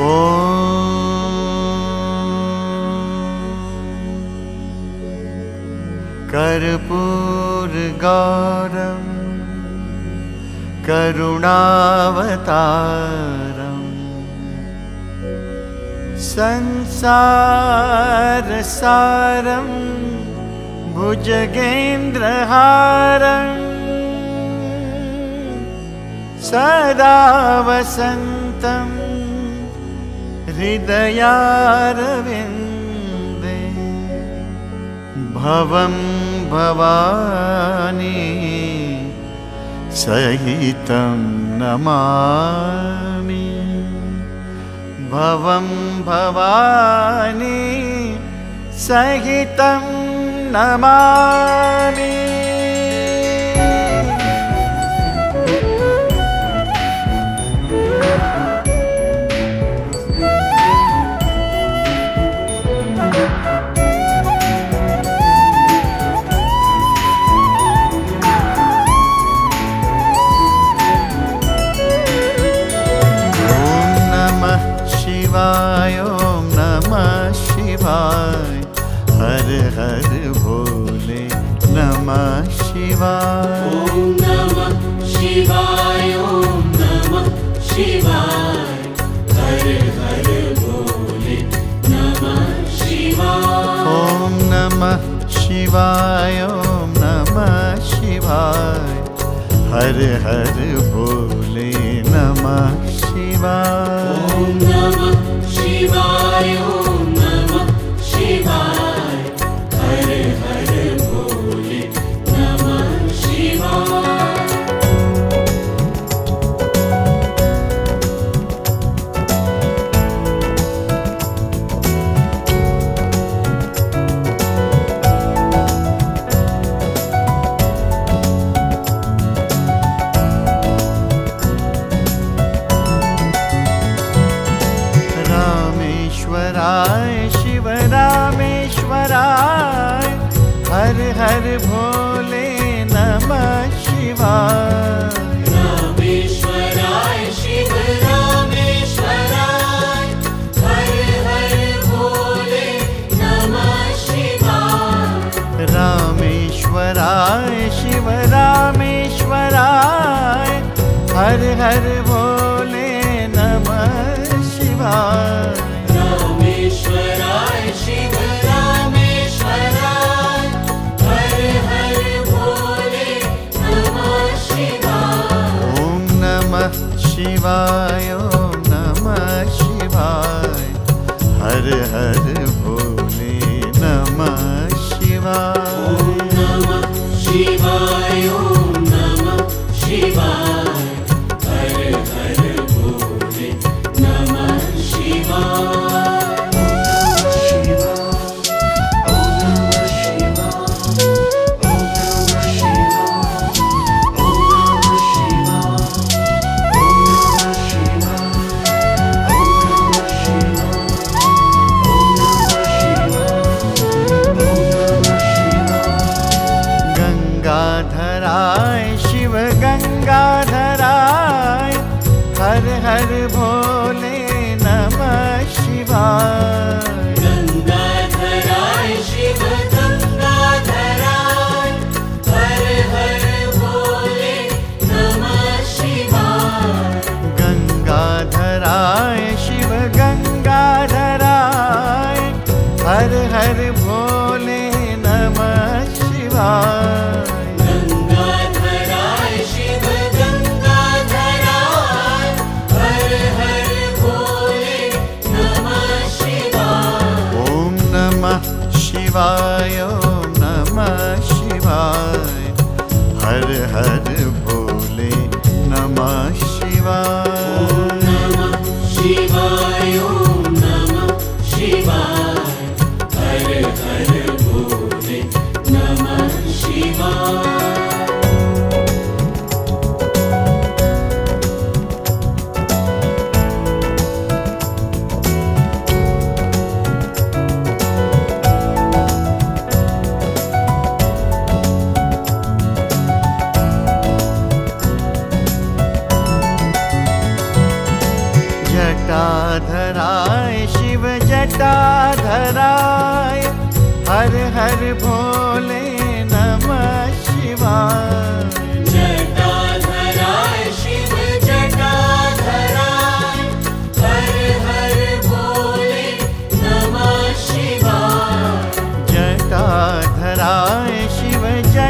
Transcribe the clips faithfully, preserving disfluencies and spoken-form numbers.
कर्पूरगौरं करुणावतारं संसारसारं भुजगेन्द्रहारं सदा वसन्तं हृदयारविन्दे भवं भवानी सहितं नमामि भवं भवानी सहितं नमामि। ओम नमः शिवाय, हर हर भोले नमः शिवाय। ओम नमः शिवाय, ओम नमः शिवाय, हर हर भोले नमः शिवाय। ओम नमः शिवाय, ओम नमः शिवाय, हर हर भोले नमः शिवाय। ओम नमः शिवाय, ओम नमः शिवाय, हर हर भोले नमः शिवाय। रामेश्वराय शिव रामेश्वराय, हर हर भोले नमः शिवाय। रामेश्वराय शिव रामेश्वराय, हर हर भोले नमः शिवाय। रामेश्वराय शिव रामेश्वराय, हर हर भोले नमः शिवाय। रामेश्वराय शिव रामेश्वराय, हर हर भोले नमः शिवाय। ओम नमः शिवाय, ओम नमः शिवाय, हर हर भोले नमः शिवाय। ओम नमः शिवाय, ओम नमः शिवाय, हर हर भोले नमः शिवाय। गंगाधराय शिव गंगाधराय, हर हर भोले नमः शिवाय। गंगाधराय शिव गंगाधराय, हर हर भोले नमः शिवाय। गंगाधराय शिव गंगाधराय, हर हर भोले नमः शिवाय। गंगाधराय शिव गंगाधराय, हर हर भोले नमः शिवाय। ओम नमः शिवाय, ओम नमः शिवाय, हर हर भोले नमः शिवाय। ओम नमः शिवाय, ओम नमः शिवाय, हर हर भोले नमः शिवाय। जटाधराय जटाधराय हर हर भोले नमः शिवाय। जटाधराय शिव जटाधराय हर हर भोले नमः शिवाय। जटाधराय शिव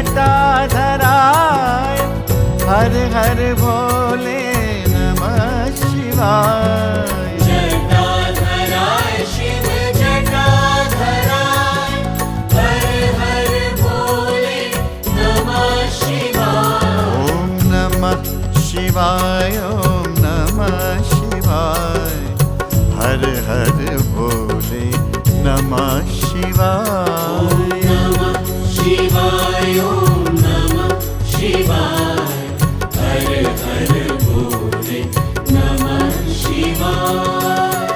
जटाधराय हर हर भोले नमः शिवाय। जटाधराय शिव जटाधराय हर हर भोले नमः शिवाय। ओम नमः शिवाय ओम नमः शिवाय हर हर भोले नमः शिवाय। नमः शिवाय ओम नमः शिवाय हर हर भोले नमः शिवाय।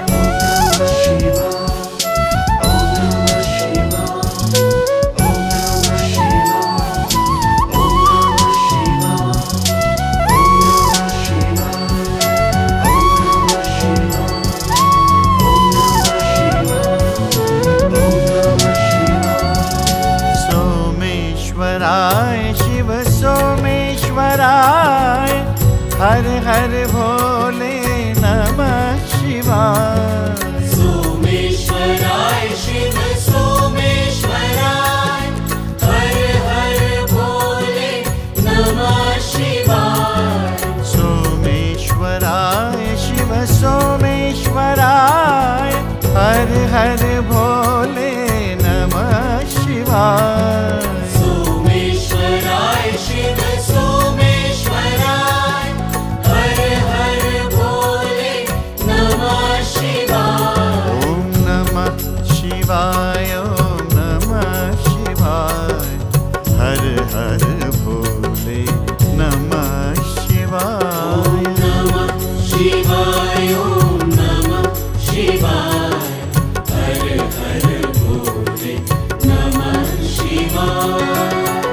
सोमेश्वराय शिव सोमेश्वराय हर हर भोले नमः शिवाय। सोमेश्वराय शिव सोमेश्वराय हर हर भोले नमः शिवाय। सोमेश्वराय शिव सोमेश्वराय हर हर भोले नमः शिवाय। सोमेश्वराय शिव सोमेश्वराय हर हर भोले नमः शिवाय। ओम नमः शिवाय ओम नमः शिवाय हर हर भोले नमः शिवाय। नमः शिवाय ओम नमः शिवाय हर हर भोले नमः शिवाय।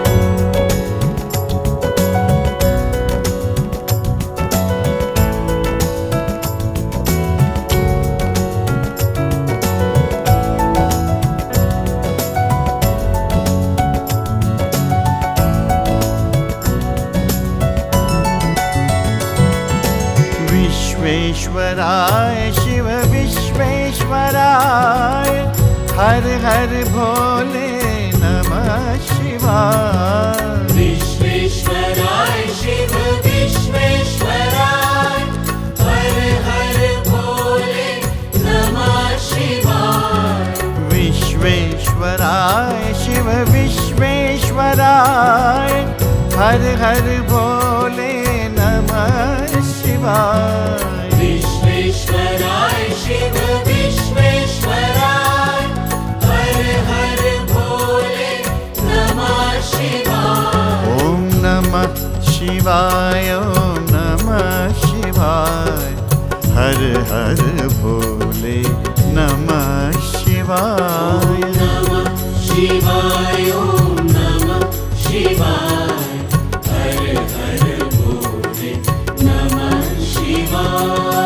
विश्वेश्वराय शिव विश्वेश्वराय हर हर भोले नमः शिवाय। विश्वेश्वराय शिव विश्वेश्वराय हर हर भोले नमः शिवाय। विश्वेश्वराय शिव विश्वेश्वराय हर हर भोले नमः शिवाय। विश्वेश्वराय शिव विश्वेश्वराय हर हर भोले नमः शिवाय। ओम नमः शिवाय ओम नमः शिवाय हर हर भोले नमः शिवाय। नमः शिवाय ओम नमः शिवाय हर हर भोले नमः शिवाय।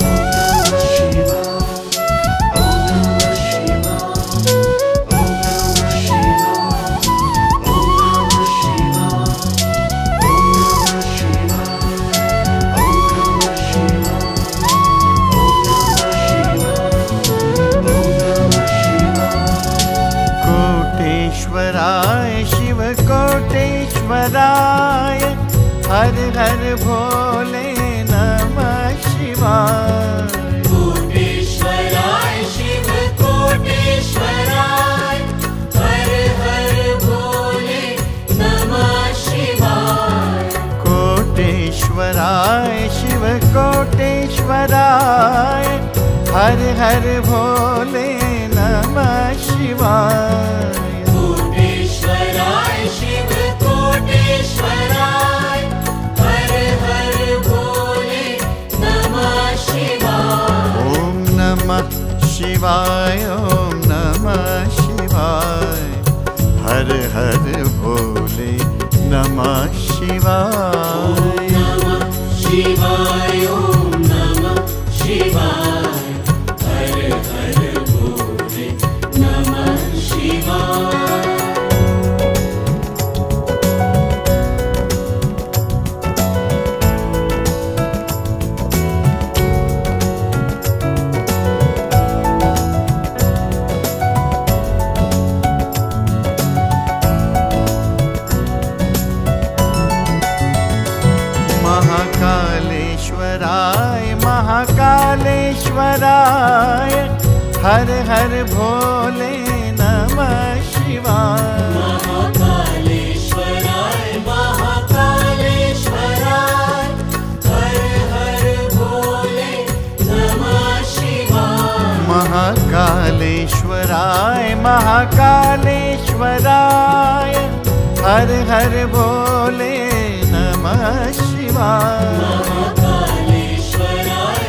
कोटेश्वराय शिव कोटेश्वराय हर हर भोले नमः शिवाय। कोटेश्वराय शिव कोटेश्वराय हर हर भोले नमः शिवाय। कोटेश्वराय शिव कोटेश्वराय हर हर भोले नमः शिवाय। कोटेश्वराय शिव कोटेश्वराय हर हर भोले नमः शिवाय। ओम नमः शिवाय ओम नमः शिवाय हर हर भोले नमः शिवाय। नमः शिवाय ओम नमः शिवाय हर हर भोले महाकालेश्वराय महाकालेश्वराय हर हर भोले नमः शिवाय। महाकालेश्वराय महाकालेश्वराय हर हर भोले नमः शिवाय। महाकालेश्वराय महाकालेश्वराय हर हर भोले नमः शिवाय। महाकालेश्वराय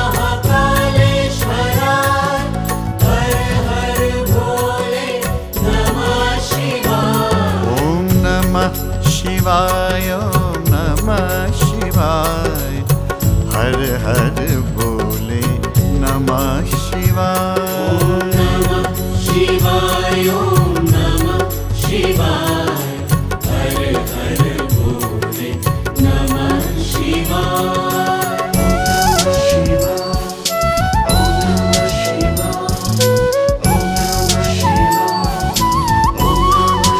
महाकालेश्वराय हर हर भोले नमः शिवाय। ओम नमः शिवाय ओम नमः शिवाय हर हर भोले नमः शिवाय। ओम नमः शिवाय ओम नमः शिवाय हर हर भोले नमः शिवाय। ओम नमः शिवाय ओम नमः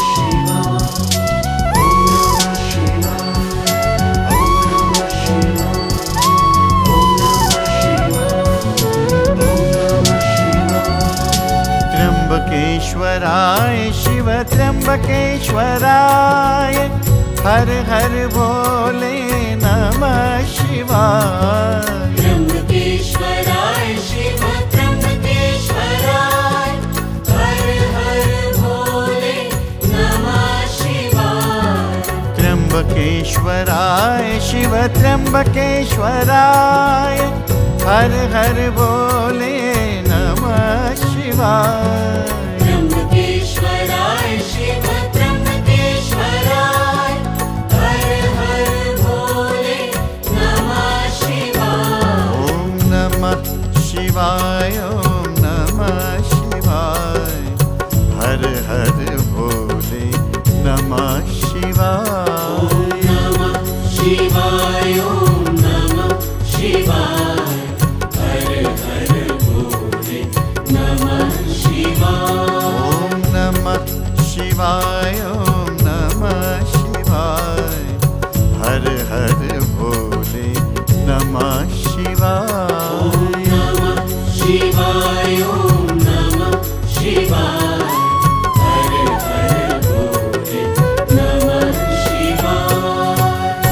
त्र्यंबकेश्वराय शिव त्र्यंबकेश्वराय हर हर भोले नमः शिवाय। त्र्यंबकेश्वराय शिव त्र्यंबकेश्वराय हर हर भोले नमः शिवाय। त्र्यंबकेश्वराय शिव त्र्यंबकेश्वराय हर हर भोले नमः शिवाय। त्र्यंबकेश्वराय शिव त्र्यंबकेश्वराय हर हर भोले नमः शिवाय। ओम नमः शिवाय ओम नमः शिवाय हर हर भोले नमः शिवाय। ओम नमः शिवाय ओम नमः शिवाय हर हर भोले नमः शिवाय। ओम नमः शिवाय ओम नमः शिवाय हर हर भोले नमः शिवाय। ओम नमः शिवाय ओम नमः शिवाय हर हर भोले नमः शिवाय।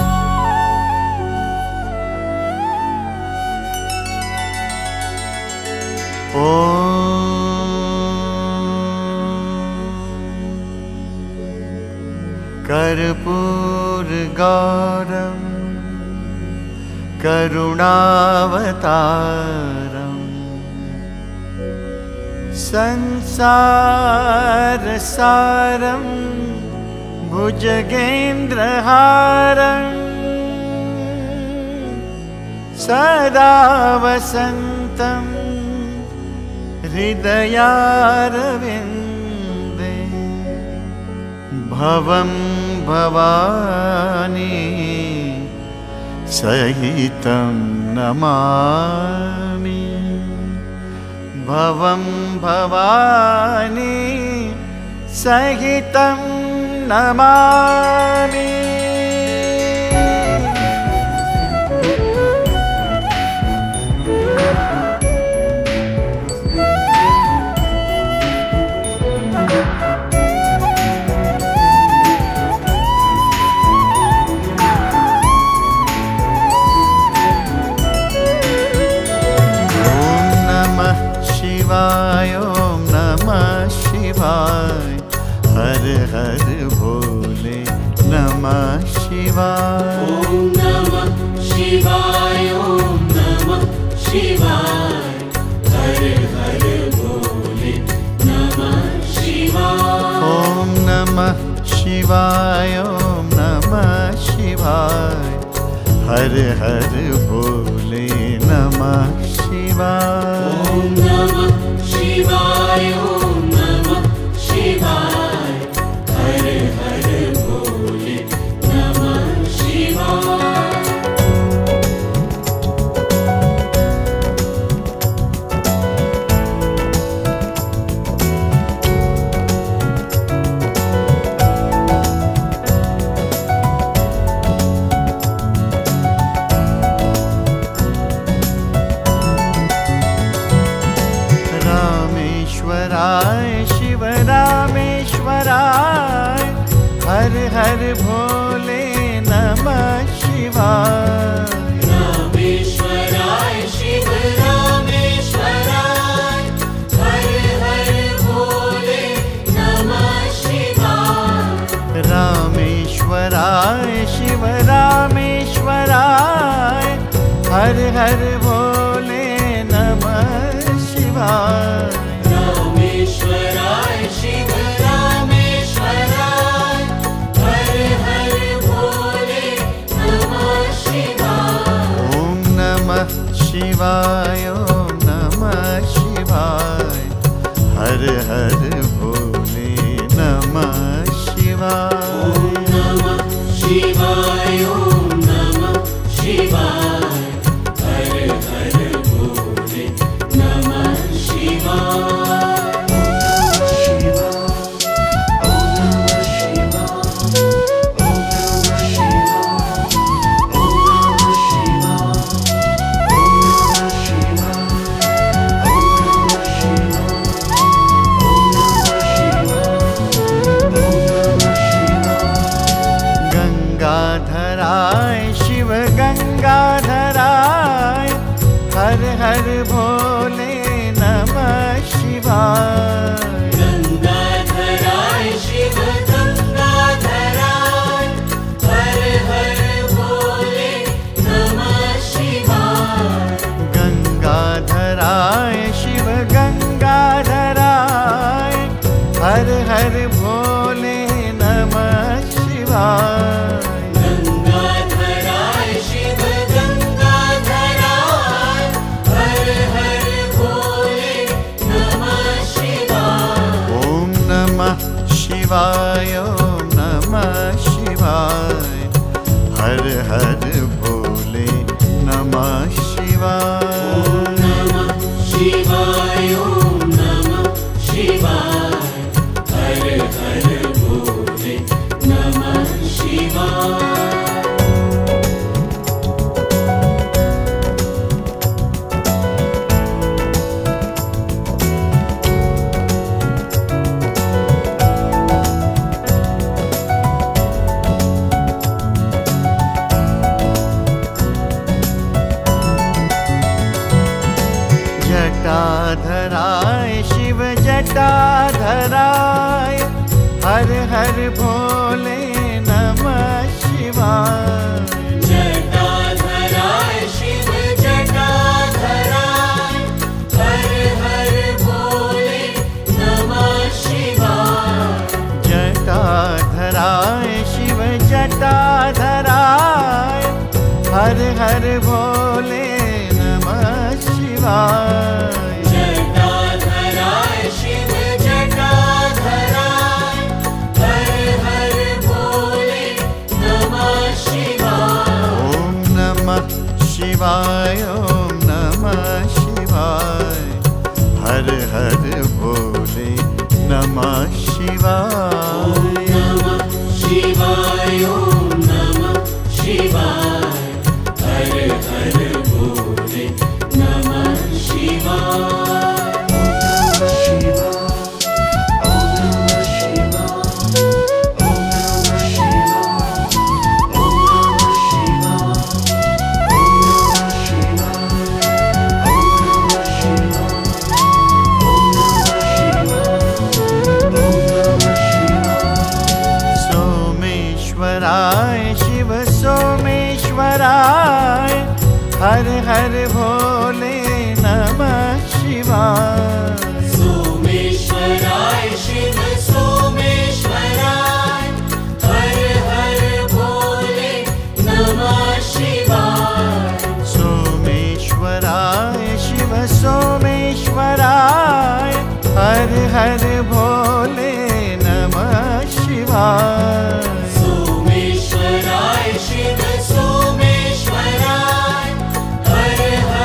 कर्पूरगौरं करुणावतारं संसारसारं भुजगेन्द्रहारं सदा वसन्तं हृदयारविन्दे भवं भवानी सहितं नमामि। भवं भवानी सहितं नमामि। शिवाय ओम नमः शिवाय हर हर भोले नमः शिवाय। ओम नमः शिवाय ओम नमः शिवाय हर हर भोले नमः शिवाय। ओम नमः शिवाय ओम नमः शिवाय हर हर भोले नमः शिवाय। ओम नमः शिवाय ओम नमः शिवाय हर हर भोले नमः शिवाय। हर भोले नमः शिवाय। रामेश्वराय शिव रामेश्वराय, हर हर भोले नमः शिवाय। ओम नमः शिवाय ओम नमः शिवाय, हर हर भोले नमः शिवाय। ओम नमः शिवाय ओम नमः शिवाय, हर हर भोले नमः शिवाय। गंगाधराय शिव गंगाधराय, हर हर भोले नमः शिवाय। गंगाधराय शिव गंगाधराय, हर हर भोले नमः शिवाय। गंगाधराय शिव गंगाधराय, हर हर भोले नमः शिवाय। गंगाधराय शिव गंगाधराय, हर हर भोले नमः शिवाय। ओम नमः शिवाय ओम नमः शिवाय, हर हर भोले नमः शिवाय। ओम नमः शिवाय ओम नमः शिवाय, हर हर भोले नमः शिवाय। जटाधराय शिव जटाधराय, हर हर भोले नमः शिवाय। जटाधराय शिव जटाधराय, हर हर भोले नमः शिवाय। जटाधराय शिव जटाधराय, हर हर भोले नमः शिवाय। जटाधराय शिव जटाधराय, हर हर भोले नमः शिवाय। ओम नमः शिवाय ओम नमः शिवाय, हर हर भोले नमः शिवाय। ओम नमः शिवाय ओम नमः शिवाय, हर हर भोले नमः शिवाय। सोमेश्वराय शिव सोमेश्वराय, हर हर भोले नमः शिवाय। सोमेश्वराय शिव सोमेश्वराय, हर हर भोले नमः शिवाय। सोमेश्वराय शिव सोमेश्वराय, हर हर भोले नमः शिवाय। सोमेश्वराय शिव सोमेश्वराय, हर हर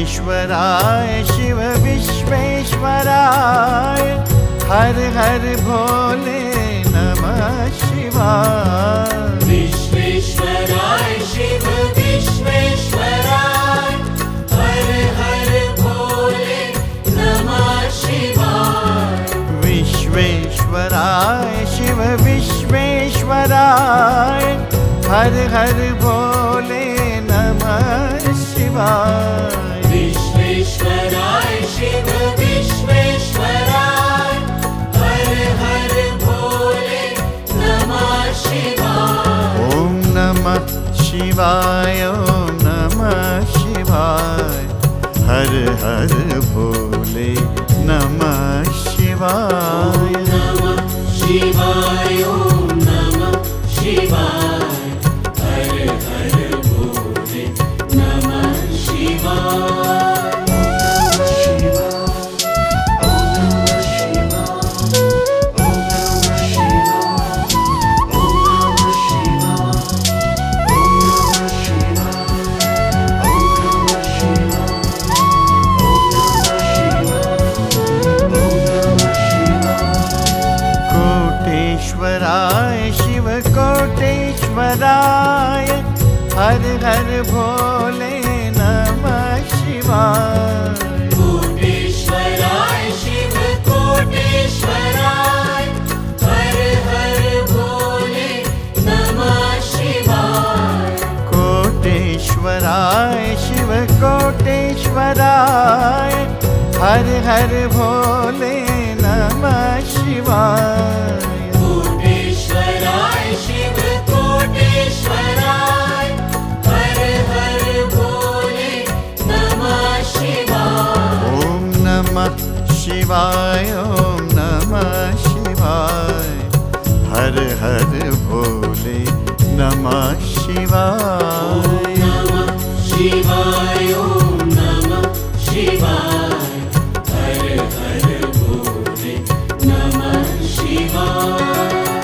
विश्वेश्वराय शिव विश्वेश्वराय हर हर भोले नमः शिवाय। विश्वेश्वराय शिव विश्वेश्वराय हर हर भोले नमः शिवाय। विश्वेश्वराय शिव विश्वेश्वराय हर हर भोले नमः शिवाय। विश्वेश्वराय शिव विश्वेश्वराय हर हर भोले नमः शिवाय। ओम नमः शिवाय ओम नमः शिवाय हर हर भोले नमः शिवाय। नमः शिवाय ओम नमः शिवाय हर हर भोले नमः शिवाय। कोटेश्वराय शिव कोटेश्वराय हर हर भोले नमः शिवाय। कोटेश्वराय शिव कोटेश्वराय हर हर भोले नमः शिवाय। कोटेश्वराय शिव कोटेश्वराय हर हर भोले नमः शिवाय। कोटेश्वराय शिव कोटेश्वराय हर हर भोले नमः शिवाय। ओम नमः शिवाय ओम नमः शिवाय हर हर भोले नमः शिवाय। नमः शिवाय ओम नमः शिवाय हर हर भोले नमः शिवाय।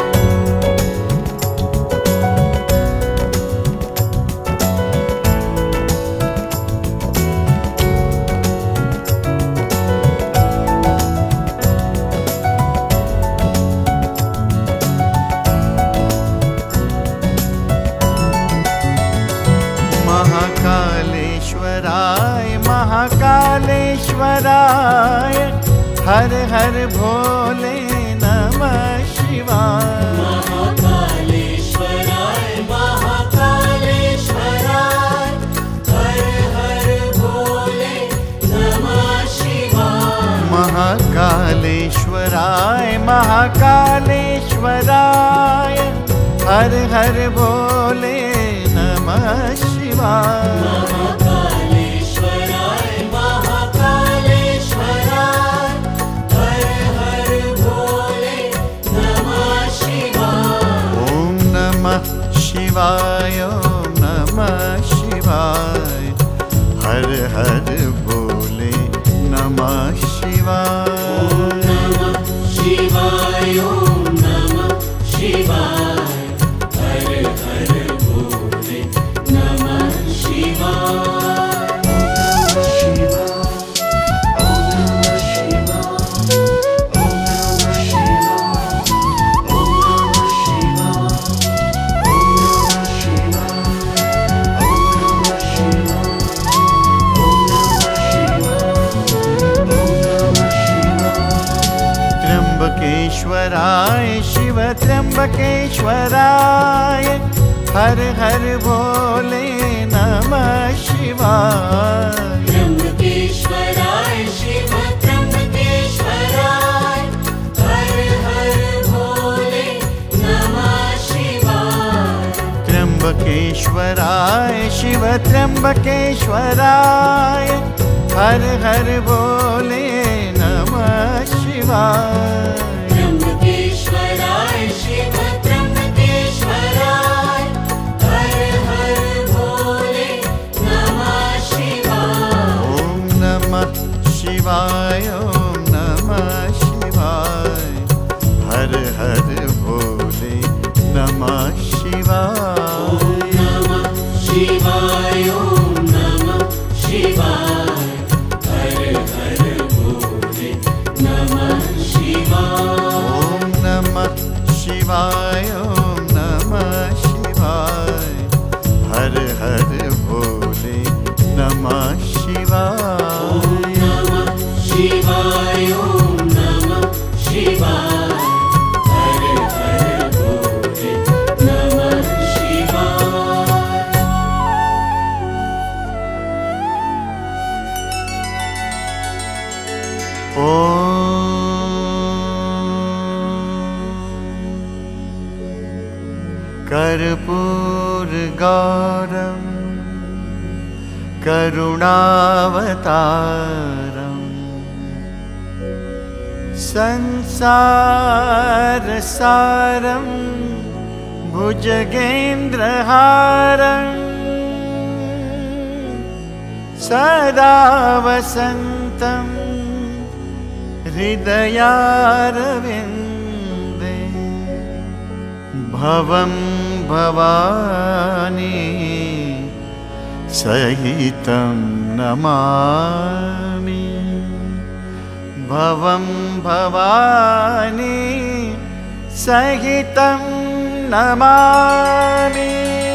महाकालेश्वराय महाकालेश्वराय हर हर भोले नमः शिवाय। महाकालेश्वराय महाकालेश्वराय हर हर भोले नमः शिवाय। महाकालेश्वराय महाकालेश्वराय हर हर भोले नमः शिवाय। महाकालेश्वराय महाकालेश्वराय हर हर भोले नमः शिवाय। ओम नमः शिवाय ओम नमः शिवाय हर हर भोले नमः शिवाय। नमः शिवाय ओम नमः शिवाय हर हर भोले नमः शिवाय। त्र्यंबकेश्वराय शिव त्र्यंबकेश्वराय हर हर भोले नमः शिवाय। त्र्यंबकेश्वराय शिव त्र्यंबकेश्वराय हर हर भोले नमः शिवाय। त्र्यंबकेश्वराय शिव त्र्यंबकेश्वराय हर हर भोले नमः शिवाय। त्र्यंबकेश्वराय शिव त्र्यंबकेश्वराय हर हर भोले नमः शिवाय। ओम नमः शिवाय ओम नमः शिवाय हर हर भोले नमः शिवाय। नमः शिवाय ओम नमः शिवाय गौरं करुणावतारम् संसारसारं भुजगेन्द्रहारम् सदा वसन्तं हृदयारविन्दे भवं भवानी सहितं नमामि भवं भवानी सहितं नमामि।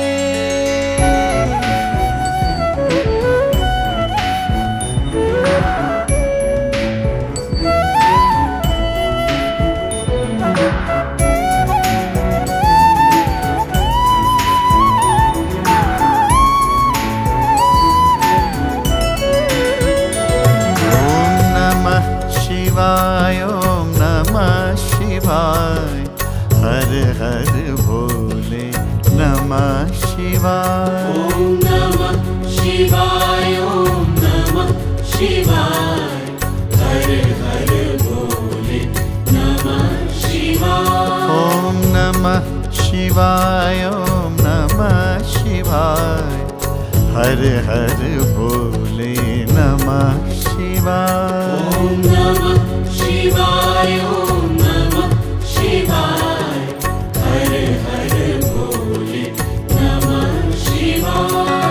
ओम नमः शिवाय हर हर भोले नमः शिवाय। ओम नमः शिवाय ओम नमः शिवाय हर हर भोले नमः शिवाय। ओम नमः शिवाय ओम नमः शिवाय हर हर भोले नमः शिवाय। ओम नमः शिवाय ओम नमः शिवाय हर हर भोले नमः शिवाय।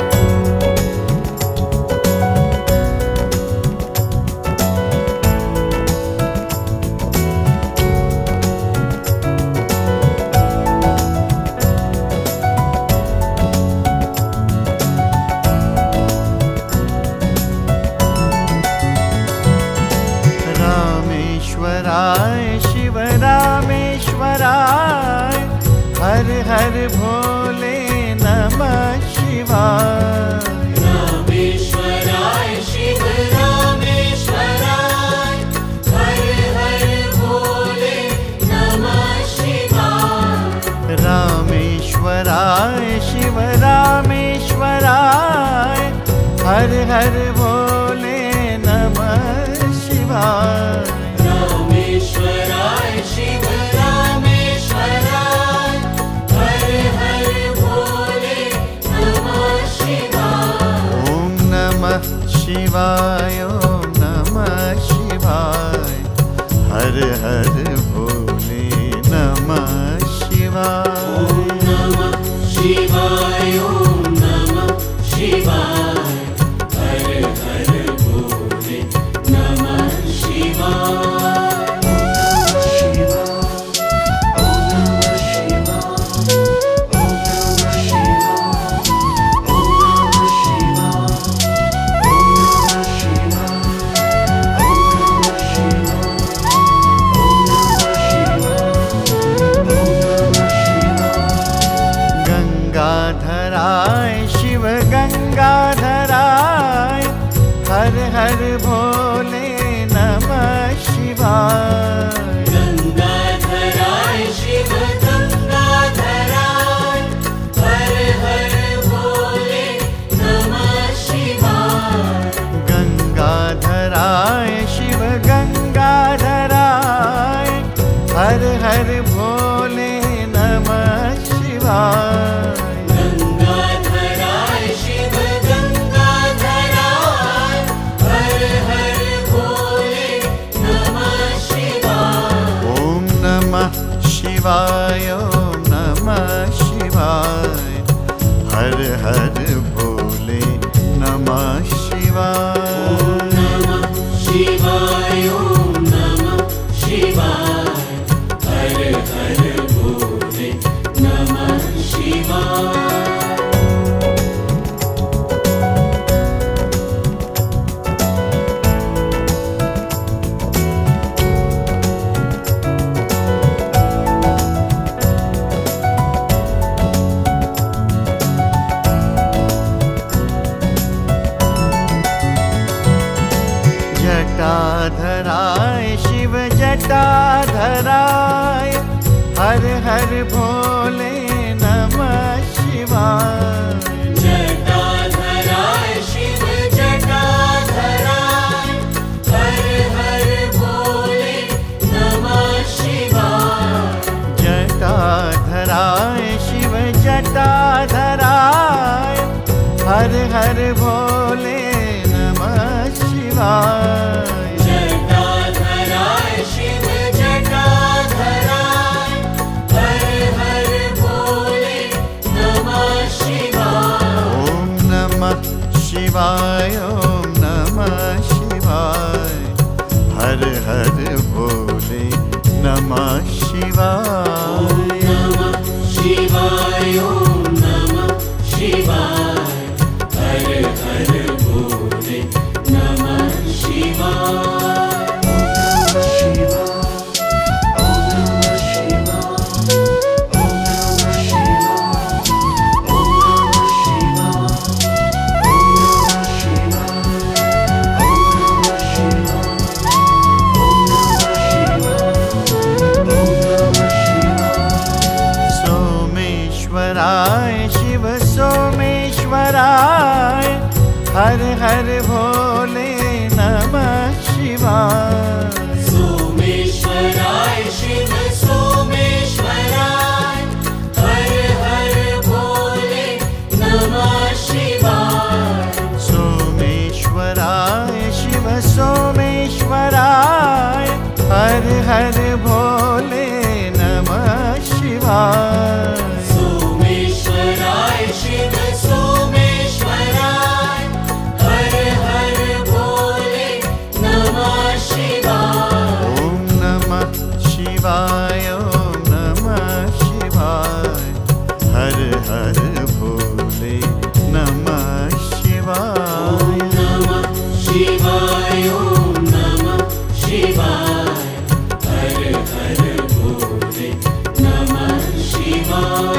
रामेश्वराय शिव रामेश्वराय हर हर भोले नमः शिवाय। रामेश्वराय शिव रामेश्वराय हर हर भोले नमः शिवाय। रामेश्वराय शिव रामेश्वराय हर हर भोले नमः शिवाय। रामेश्वराय शिव रामेश्वराय हर हर भोले नमः शिवाय। ओम नमः शिवाय ओम नमः शिवाय हर हर भोले नमः शिवाय। ओम नमः शिवाय ओम नमः शिवाय हर हर भोले नमः शिवाय। गंगाधराय शिव गंगाधराय हर हर भोले नमः शिवाय। गंगाधराय शिव गंगाधराय हर हर भोले नमः शिवाय। गंगाधराय शिव गंगाधराय हर हर भोले नमः शिवाय। गंगाधराय शिव गंगाधराय हर हर भोले नमः शिवाय। ओम नमः शिवाय ओम नमः शिवाय हर हर भोले नमः शिवाय। ओम नमः शिवाय ओम नमः शिवाय हर हर भोले नमः शिवाय। जटाधराय शिव जटाधराय हर हर भोले नमः शिवाय। शिवाय ओम नमः शिवाय हर हर भोले नमः शिवाय नमः शिवाय ओम नमः शिवाय हर हर भोले नमः सोमेश्वराय शिव सोमेश्वराय हर हर भोले नमः शिवाय सोमेश्वराय शिव सोमेश्वराय हर हर भोले नमः शिवाय सोमेश्वराय शिव सोमेश्वराय हर हर भोले नमः शिवाय सोमेश्वराय शिव सोमेश्वराय हर हर भोले नमः शिवाय ओम नमः शिवाय ओम नमः शिवाय हर हर भोले नमः शिवाय नमः शिवाय ओम नमः शिवाय हर हर भोले नमः शिवाय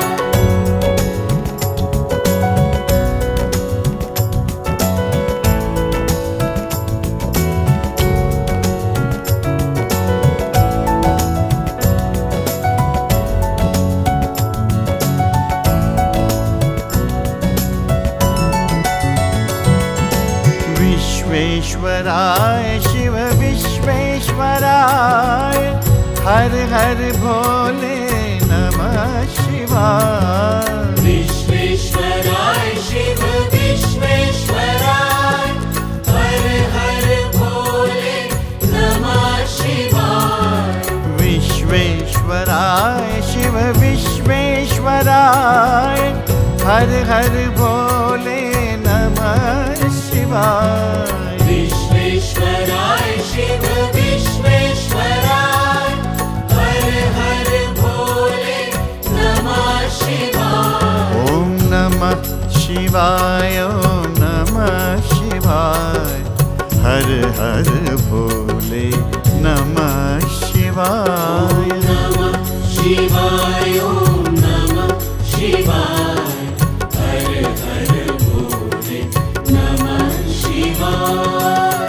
विश्वेश्वराय शिव विश्वेश्वराय हर हर भोले नमः शिवाय विश्वेश्वराय शिव विश्वेश्वराय हर हर भोले नमः शिवाय विश्वेश्वराय शिव विश्वेश्वराय हर हर भोले नमः शिवाय विश्वेश्वराय शिव विश्वेश्वराय हर हर भोले नमः शिवाय ओम नमः शिवाय ओम नमः शिवाय हर हर भोले नमः शिवाय नमः शिवाय ओम नमः शिवाय हर हर भोले नमः शिवाय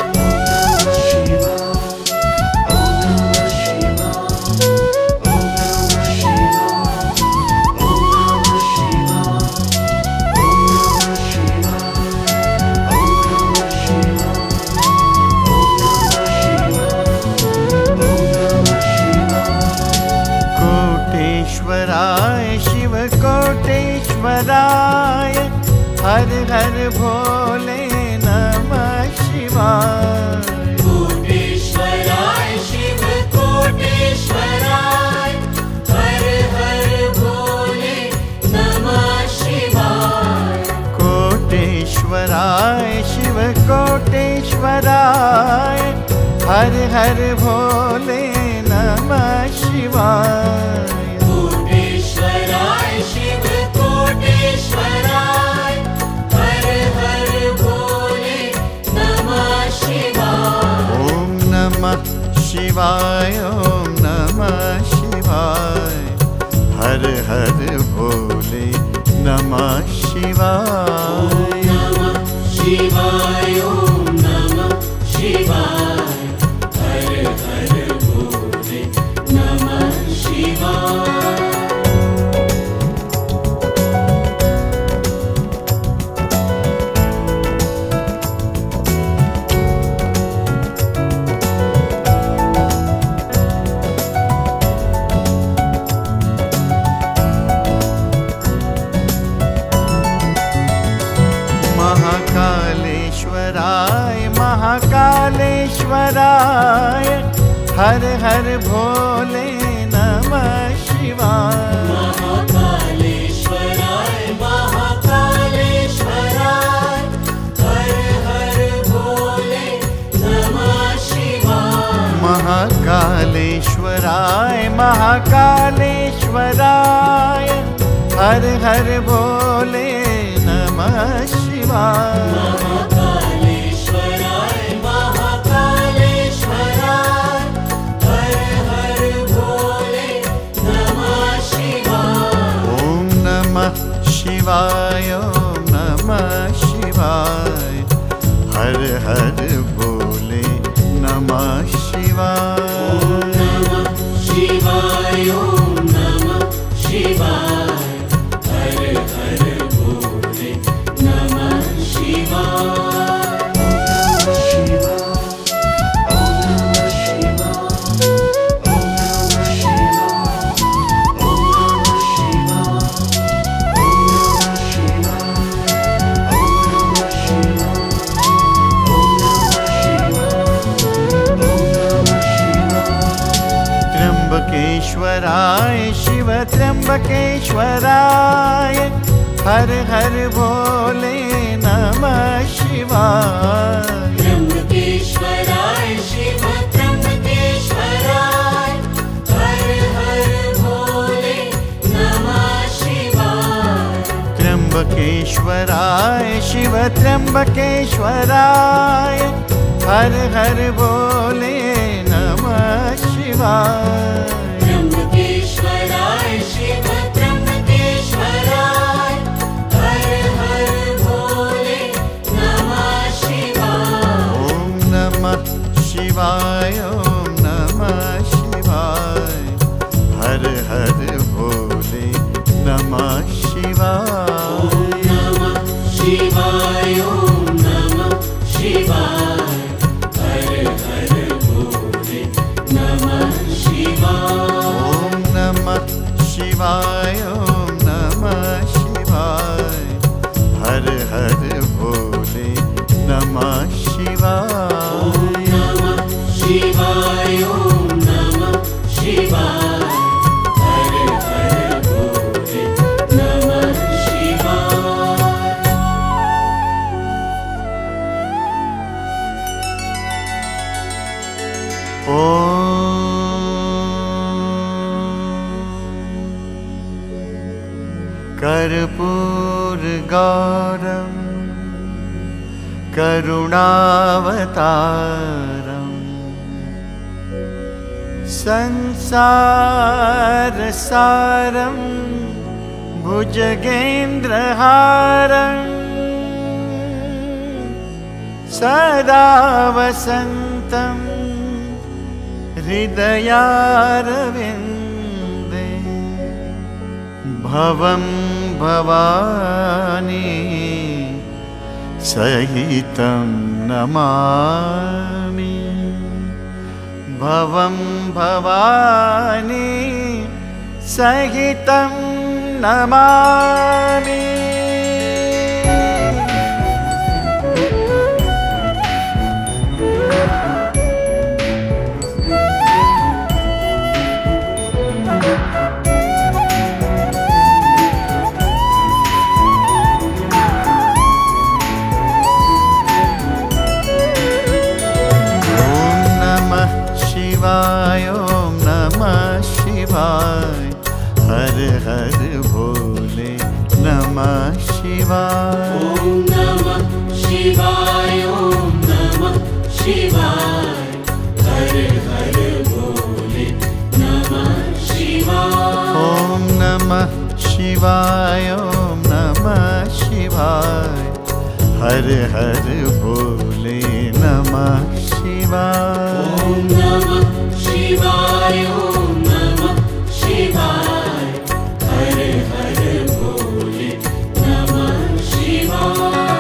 कोटेश्वराय शिव कोटेश्वराय हर हर भोले नमः शिवाय कोटेश्वराय शिव कोटेश्वराय हर हर भोले नमः शिवाय कोटेश्वराय शिव कोटेश्वराय हर हर भोले नमः शिवाय कोटेश्वराय शिव कोटेश्वराय हर हर भोले नमः शिवाय ओम नमः शिवाय ओम नमः शिवाय हर हर भोले नमः शिवाय नमः शिवाय ओम नमः शिवाय हर हर भोले नमः शिवाय महाकालेश्वराय महाकालेश्वराय हर हर भोले नमः शिवाय महाकालेश्वराय महाकालेश्वराय शिवाय महाकालेश्वराय हर हर भोले नमः शिवाय महाकालेश्वराय महाकालेश्वराय हर हर भोले नमः शिवाय ओम नमः शिवाय ओम नमः शिवाय हर हर भोले नमः शिवाय ओम नमः शिवाय ओम नमः शिवाय हर हर भोले नमः शिवाय त्र्यंबकेश्वराय शिव त्र्यंबकेश्वराय हर हर भोले नमः शिवाय त्र्यंबकेश्वराय शिव त्र्यंबकेश्वराय हर हर भोले नमः शिवाय त्र्यंबकेश्वराय शिव त्र्यंबकेश्वराय हर हर भोले नमः शिवाय त्र्यंबकेश्वराय शिव त्र्यंबकेश्वराय हर हर भोले नमः शिवाय ओम नमः शिवाय ओम नमः शिवाय हर हर भोले नमः शिवाय ओम नमः शिवाय ओम नमः शिवाय हर हर भोले नमः शिवाय ओम नमः शिवाय ओम नमः शिवाय हर हर भोले नमः शिवाय ओम नमः शिवाय ओम नमः शिवाय हर हर भोले नमः शिवाय कर्पूरगौरं करुणावतारं संसारसारं भुजगेन्द्रहारं सदा वसन्तं हृदयारविन्दे भवं भवानी सहितं नमामि भवं भवानी सहितं नमामि शिवाय ओम नमः शिवाय हर हर भोले नमः शिवाय ओम नमः शिवाय ओम नमः शिवाय हर हर भोले नमः शिवाय ओम नमः शिवाय ओम नमः शिवाय हर हर भोले नमः शिवाय ओम नमः शिवाय ओम नमः शिवाय हर हर भोले नमः शिवाय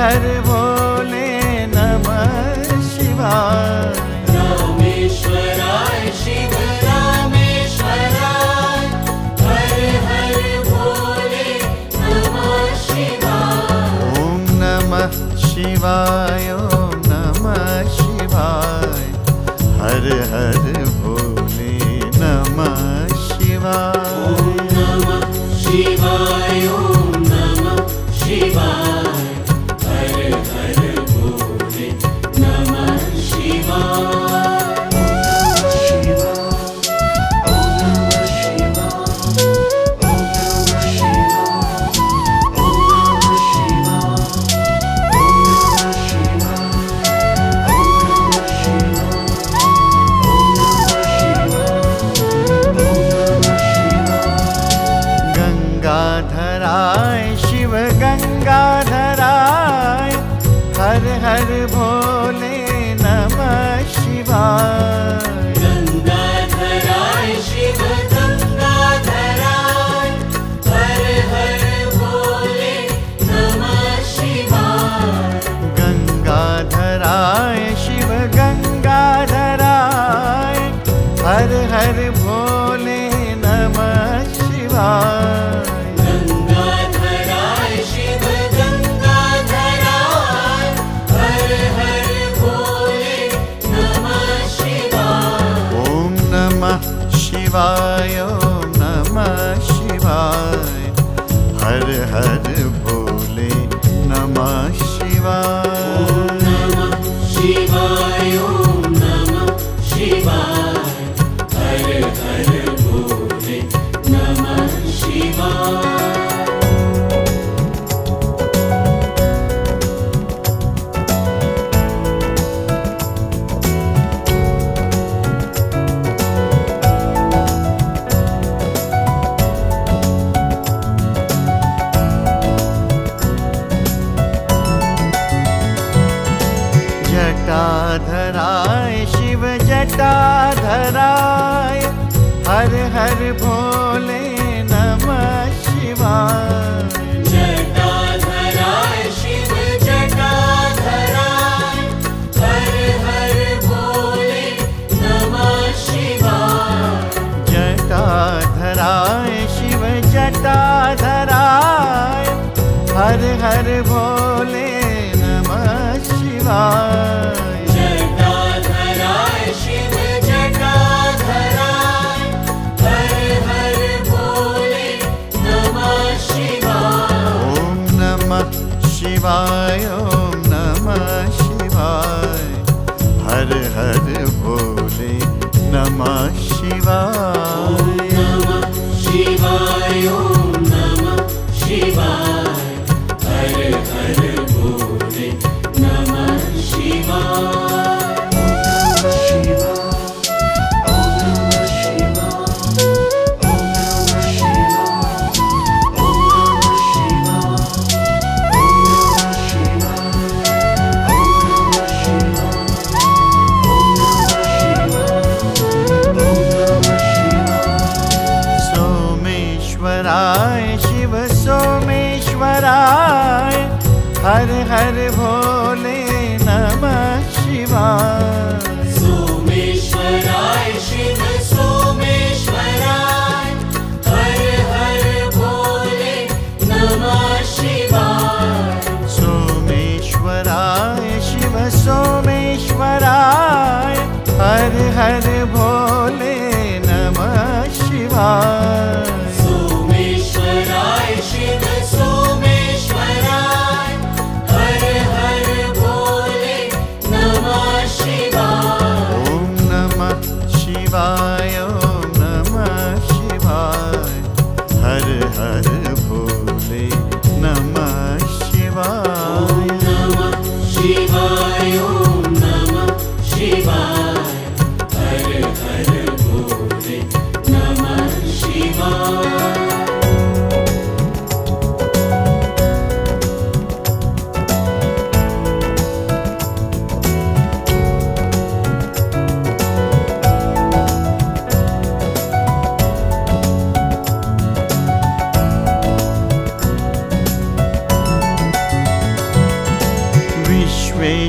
हर भोले नमः शिवाय। रामेश्वराय शिव रामेश्वराय, हर हर भोले नमः शिवाय। ओम नमः शिवाय ओम नमः शिवाय, हर हर भोले नमः शिवाय। ओम नमः शिवाय ओम नमः शिवाय, हर हर भोले नमः शिवाय। गंगाधराय शिव गंगाधराय, हर हर भोले नमः शिवाय। गंगाधराय शिव गंगाधराय, हर हर भोले नमः शिवाय। गंगाधराय शिव गंगाधराय, हर हर भोले नमः शिवाय। गंगाधराय शिव गंगाधराय, हर हर भोले नमः शिवाय। ओम नमः शिवाय ओम नमः शिवाय, हर हर भोले नमः शिवाय। ओम नमः शिवाय ओम नमः शिवाय, हर हर भोले नमः शिवाय। जटाधराय शिव जटाधराय, हर हर भोले नमः शिवाय। जटाधराय शिव जटाधराय, हर हर भोले नमः शिवाय। जटाधराय शिव जटाधराय, हर हर भोले नमः शिवाय। जटाधराय शिव जटाधराय, हर हर भोले नमः शिवाय। ओम नमः शिवाय ओम नमः शिवाय, हर हर भोले नमः शिवाय। ओम नमः शिवाय ओम नमः शिवाय, हर हर भोले नमः शिवाय। सोमेश्वराय शिव सोमेश्वराय, हर हर भोले नमः शिवाय। सोमेश्वराय शिव सोमेश्वराय, हर हर भोले नमः शिवाय। सोमेश्वराय शिव सोमेश्वराय, हर हर भोले नमः शिवाय। सोमेश्वराय शिव सोमेश्वराय, हर हर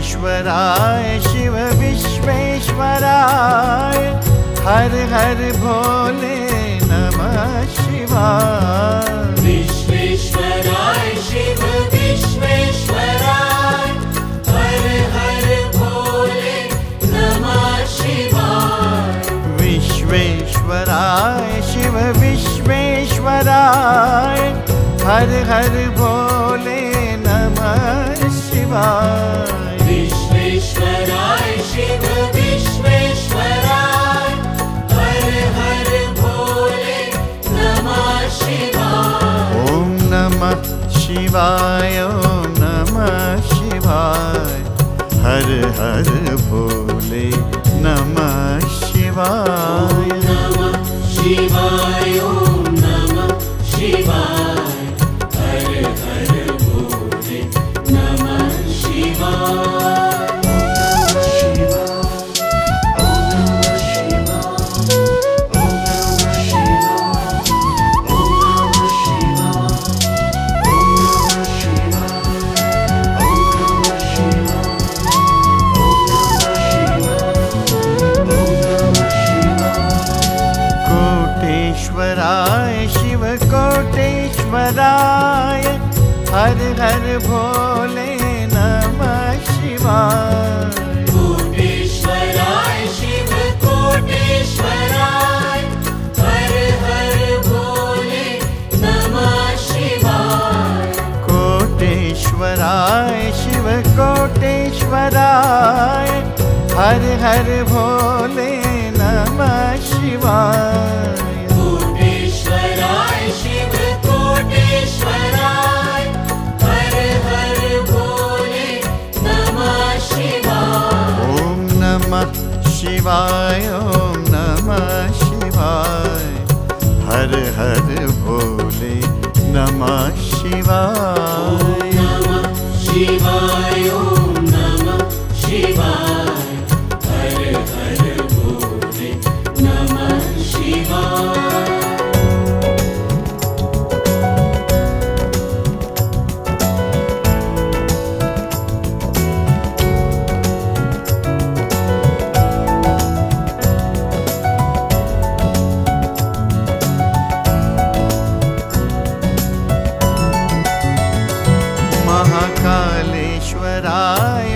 विश्वेश्वराय शिव विश्वेश्वराय हर हर भोले नमः शिवाय। विश्वेश्वराय शिव विश्वेश्वराय हर हर भोले नमः शिवाय। विश्वेश्वराय शिव विश्वेश्वराय हर हर भोले नमः शिवाय। विश्वेश्वराय शिव विश्वेश्वराय हर हर भोले नमः शिवाय। ओम नमः शिवाय ओम नमः शिवाय हर हर भोले नमः शिवाय। नमः शिवाय ओम नमः शिवाय हर हर भोले नमः शिवाय। कोटेश्वराय शिव कोटेश्वराय हर हर भोले नमः शिवाय। कोटेश्वराय शिव कोटेश्वराय हर हर भोले नमः शिवाय। कोटेश्वराय शिव कोटेश्वराय हर हर भोले नमः शिवाय। कोटेश्वराय शिव कोटेश्वराय हर हर भोले नमः शिवाय। ओम नमः शिवाय ओम नमः शिवाय हर हर भोले नमः शिवाय। नमः शिवाय ओम नमः शिवाय हर हर भोले नमः शिवाय। महाकालेश्वराय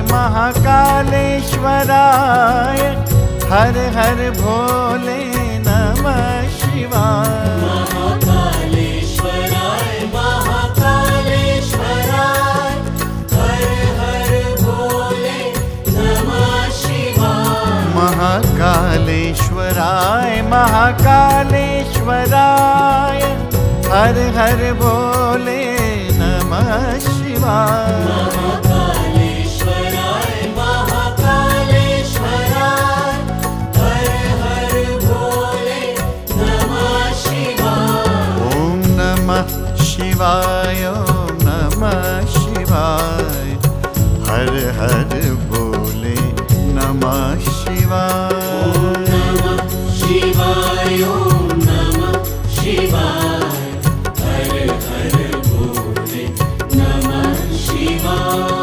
महाकालेश्वराय हर हर भोले नमः शिवाय। महाकालेश्वराय महाकालेश्वराय हर हर भोले नमः शिवाय। महाकालेश्वराय महाकालेश्वराय हर हर भोले नमः शिवाय। महाकालेश्वराय महाकालेश्वराय हर हर भोले नमः शिवाय। ओम नमः शिवाय ओम नमः शिवाय हर हर भोले नमः शिवाय। नमः शिवाय ओम नमः शिवाय हर हर भोले नमः शिवाय।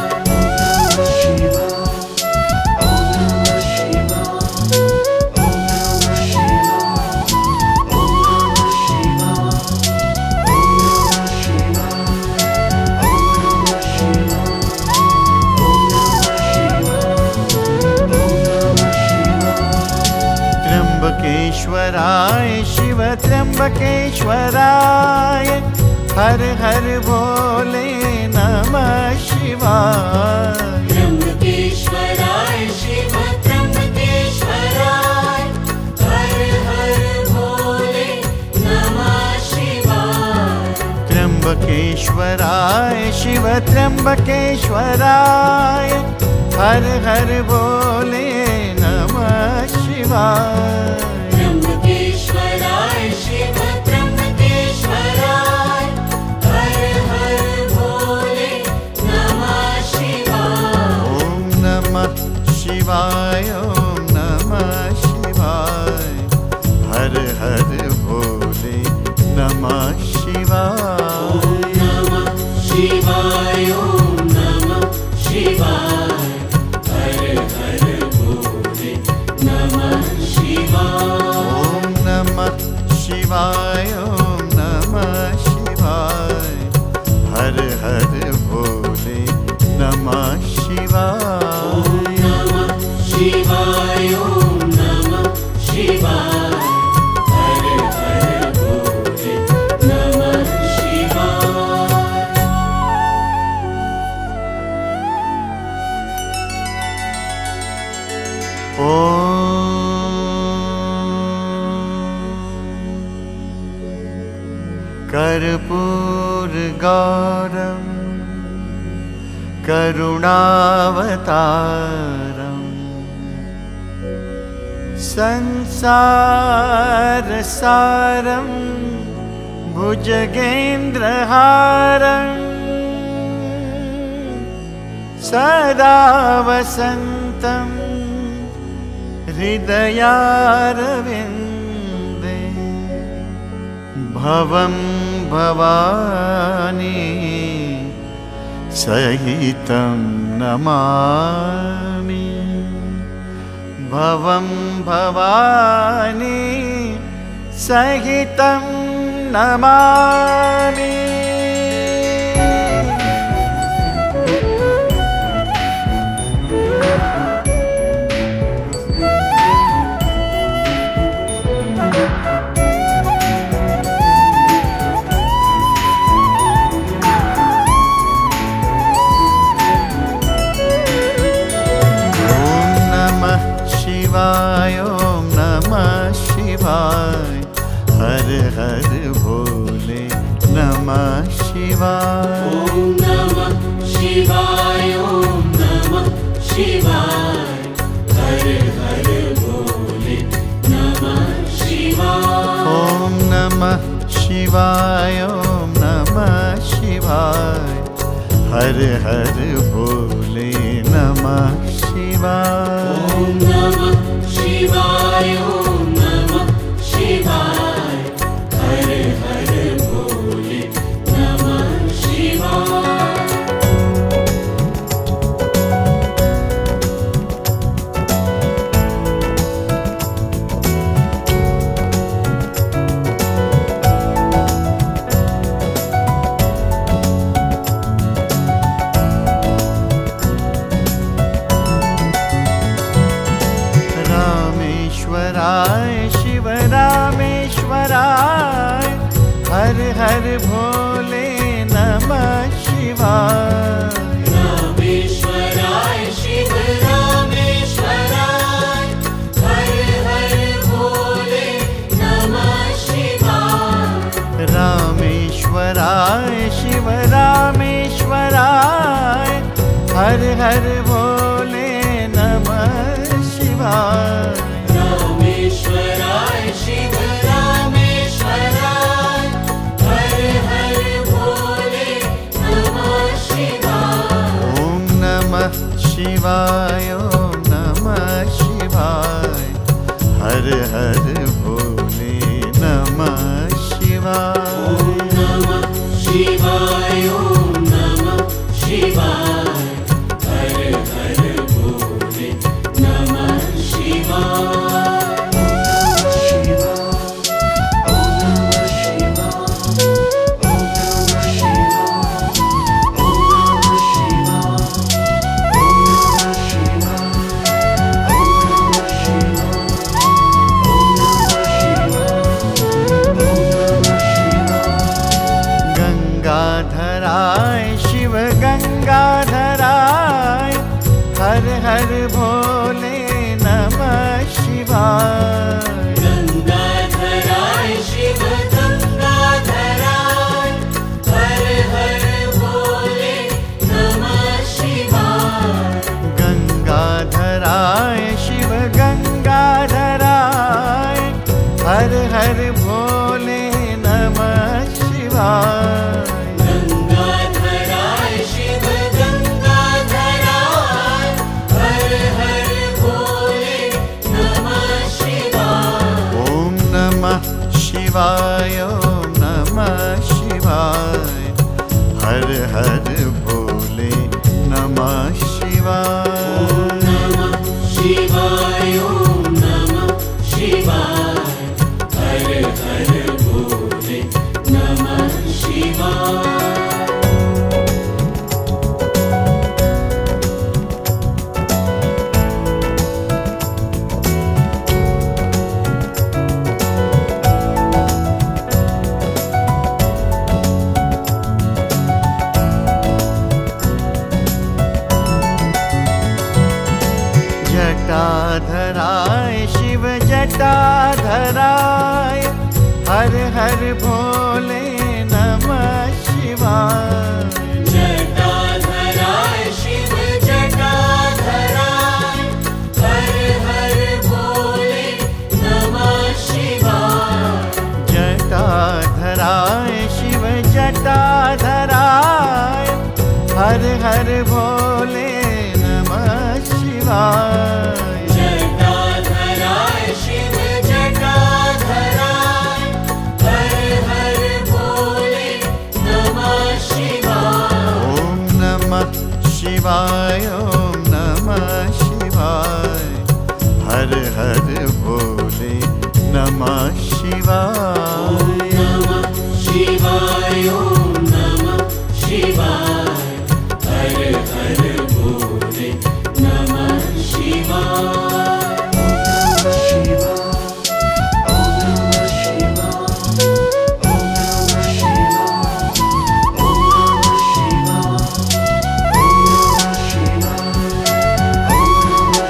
त्र्यंबकेश्वराय शिव त्र्यंबकेश्वराय हर हर भोले नमः शिवाय। त्र्यंबकेश्वराय शिव त्र्यंबकेश्वराय हर हर भोले नमः शिवाय। त्र्यंबकेश्वराय शिव त्र्यंबकेश्वराय हर हर भोले नमः शिवाय। त्र्यंबकेश्वराय शिव त्र्यंबकेश्वराय हर हर भोले नमः शिवाय। ओम नमः शिवाय ओम नमः शिवाय हर हर भोले नमः शिवाय। नमः शिवाय ओम नमः शिवाय कर्पूर गौरम करुणावतारम संसार सारम भुजगेन्द्रहारम सदा वसन्तं हृदयारविन्दे भवं भवानी सहितं नमामि भवं भवानी सहितं नमामि। ओम नमः शिवाय हर हर भोले नमः शिवाय। ओम नमः शिवाय ओम नमः शिवाय हर हर भोले नमः शिवाय। ओम नमः शिवाय ओम नमः शिवाय हर हर भोले नमः शिवाय। ओम नमः शिवाय ओम नमः शिवाय हर हर भोले नमः शिवाय। रामेश्वराय शिव रामेश्वराय हर हर भोले नमः शिवाय। रामेश्वराय शिव रामेश्वराय हर हर भोले नमः शिवाय। रामेश्वराय शिव रामेश्वराय हर हर भोले नमः शिवाय। रामेश्वराय शिव रामेश्वराय हर हर भोले नमः शिवाय। ओम नमः शिवाय ओम नमः शिवाय हर हर भोले नमः शिवाय। ओम नमः शिवाय ओम नमः शिवाय हर हर भोले नमः शिवाय। गंगाधराय शिव गंगाधराय हर हर भोले नमः शिवाय। गंगाधराय शिव गंगाधराय हर हर भोले नमः शिवाय। गंगाधराय शिव गंगाधराय हर हर भोले नमः शिवाय। गंगाधराय शिव गंगाधराय हर हर भोले नमः शिवाय। ओम नमः शिवाय ओम नमः शिवाय हर हर भोले नमः शिवाय। ओम नमः शिवाय ओम नमः शिवाय हर हर भोले नमः शिवाय। जटाधराय शिव जटाधराय हर हर भोले नमः जटाधराय हर हर भोले नमः शिवाय। जटाधराय शिव जटाधराय हर हर भोले नमः शिवाय। ओम नमः शिवाय ओम नमः शिवाय हर हर भोले नमः शिवाय। नमः शिवाय ओम नमः शिवाय हर हर भोले नमः शिवाय। ओम नमः शिवाय ओम नमः शिवाय ओम नमः शिवाय ओम नमः शिवाय ओम नमः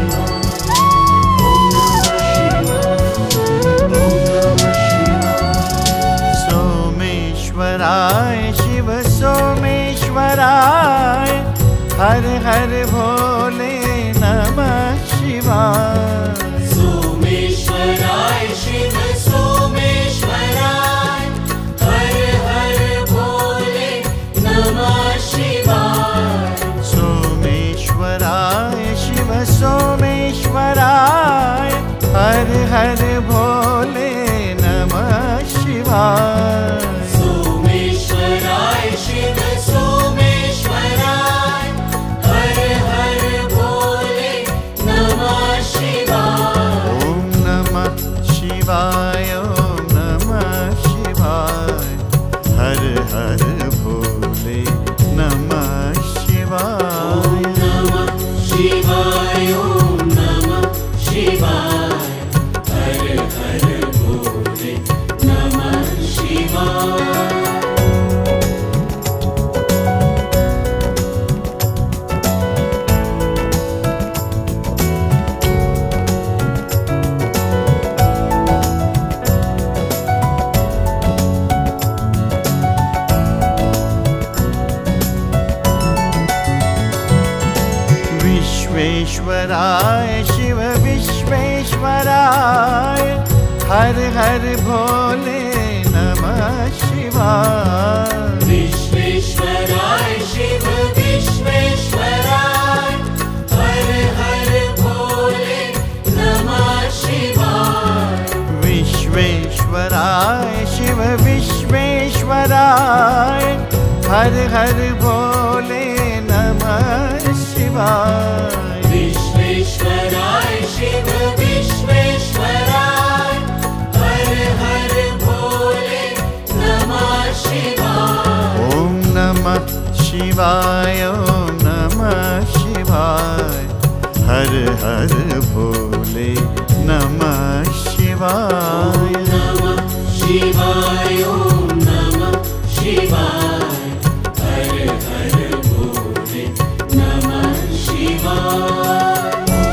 सोमेश्वराय शिव सोमेश्वराय हर हर भोले नमः शिवाय। सोमेश्वराय शिव सोमेश्वराय हर हर भोले नमः शिवाय। सोमेश्वराय शिव सोमेश्वराय हर हर भोले नमः शिवाय। सोमेश्वराय शिव सोमेश्वराय हर हर भोले नमः शिवाय। ओम नमः शिवाय ओम नमः शिवाय हर हर भोले नमः शिवाय। नमः शिवाय ओम नमः शिवाय हर हर भोले नमः शिवाय। विश्वेश्वराय शिव विश्वेश्वराय हर हर भोले नमः शिवाय। विश्वेश्वराय शिव विश्वेश्वराय हर हर भोले नमः शिवाय। विश्वेश्वराय शिव विश्वेश्वराय हर हर भोले नमः शिवाय। विश्वेश्वराय शिव विश्वेश्वराय हर हर भोले नमः शिवाय। ओम नमः शिवाय ओम नमः शिवाय हर हर भोले नमः शिवाय। नमः शिवाय ओम नमः शिवाय हर हर भोले नमः शिवाय।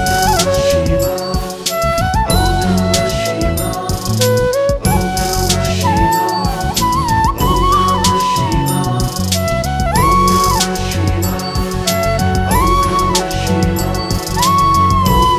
ओम नमः शिवाय ओम नमः शिवाय ओम नमः शिवाय ओम नमः शिवाय ओम नमः शिवाय ओम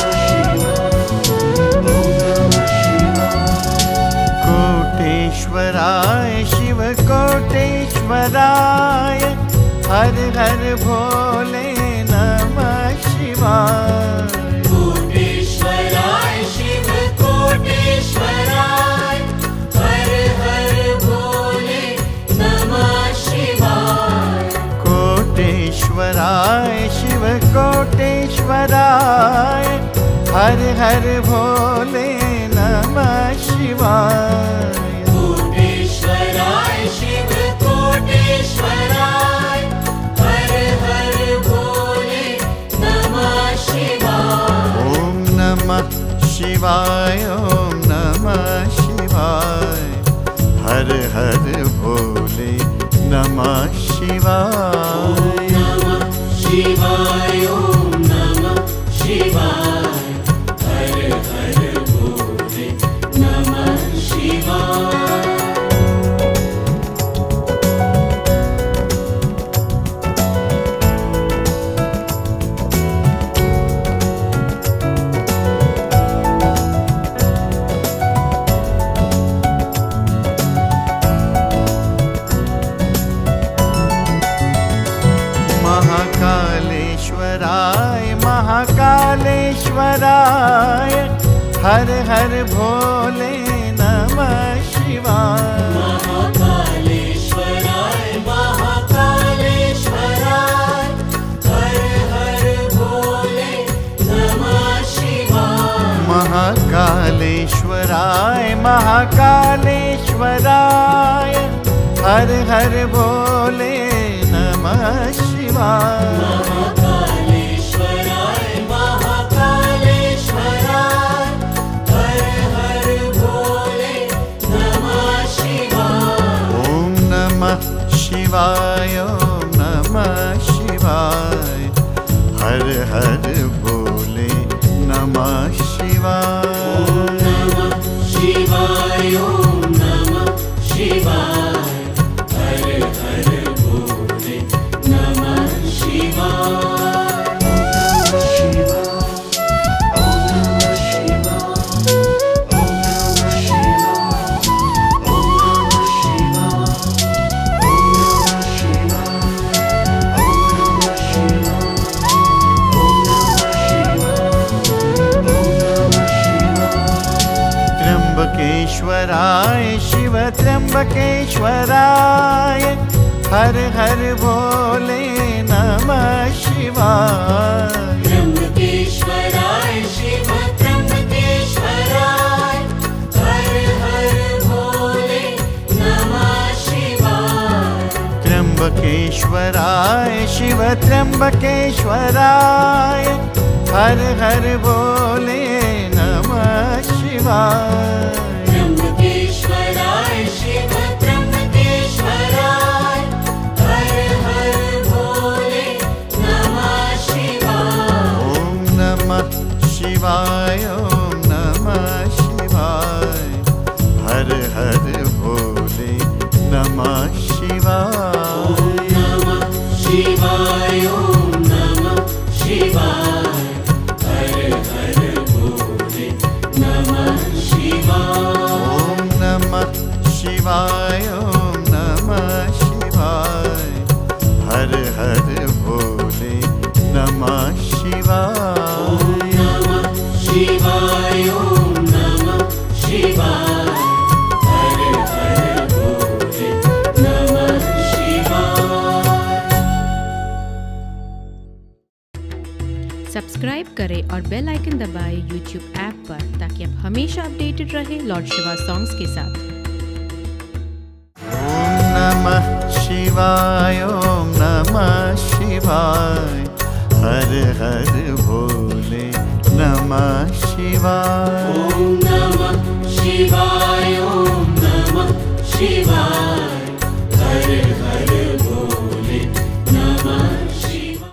नमः शिवाय। कोटेश्वराय शिव कोटेश्वराय हर हर भोले नमः शिवाय। कोटेश्वराय शिव कोटेश्वराय हर हर भोले नमः शिवाय। कोटेश्वराय शिव कोटेश्वराय हर हर भोले नमः शिवाय। कोटेश्वराय शिव कोटेश्वराय हर हर भोले नमः शिवाय। ओम नमः शिवाय ओम नमः शिवाय हर हर भोले नमः शिवाय। नमः शिवाय ओम नमः शिवाय हर हर भोले नमः शिवाय। महाकालेश्वराय हर हर भोले नमः शिवाय। महाकालेश्वराय महाकालेश्वराय हर हर भोले नमः शिवाय। महाकालेश्वराय महाकालेश्वराय हर हर भोले नमः शिवाय। महाकालेश्वराय महाकालेश्वराय हर हर भोले नमः शिवाय। ओम नमः शिवाय ओम नमः शिवाय हर हर भोले नमः शिवाय। ओम नमः शिवाय ओम नमः शिवाय हर हर भोले नमः शिवाय। त्र्यंबकेश्वराय शिव त्र्यंबकेश्वराय हर हर भोले नमः शिवाय। त्र्यंबकेश्वराय शिव त्र्यंबकेश्वराय हर हर भोले नमः शिवाय। त्र्यंबकेश्वराय शिव त्र्यंबकेश्वराय हर हर भोले नमः शिवाय। त्र्यंबकेश्वराय शिव त्र्यंबकेश्वराय हर हर भोले नमः शिवाय। ओम नमः शिवाय ओम नमः शिवाय हर हर भोले नमः शिवाय। ओम नमः शिवाय ओम नमः शिवाय हर हर भोले नमः शिवाय। ओम नमः शिवाय ओम नमः शिवाय हर हर भोले नमः शिवाय। ओम नमः शिवाय ओम नमः शिवाय हर हर भोले नमः शिवाय। सब्सक्राइब करें और बेल आइकन दबाएं यूट्यूब ऐप पर ताकि आप हमेशा अपडेटेड रहें लॉर्ड शिवा सॉन्ग्स के साथ। ओम नमः शिवाय ओम नमः शिवाय हर हर भोले नमः शिवाय। ओम नमः शिवाय ओम नमः शिवाय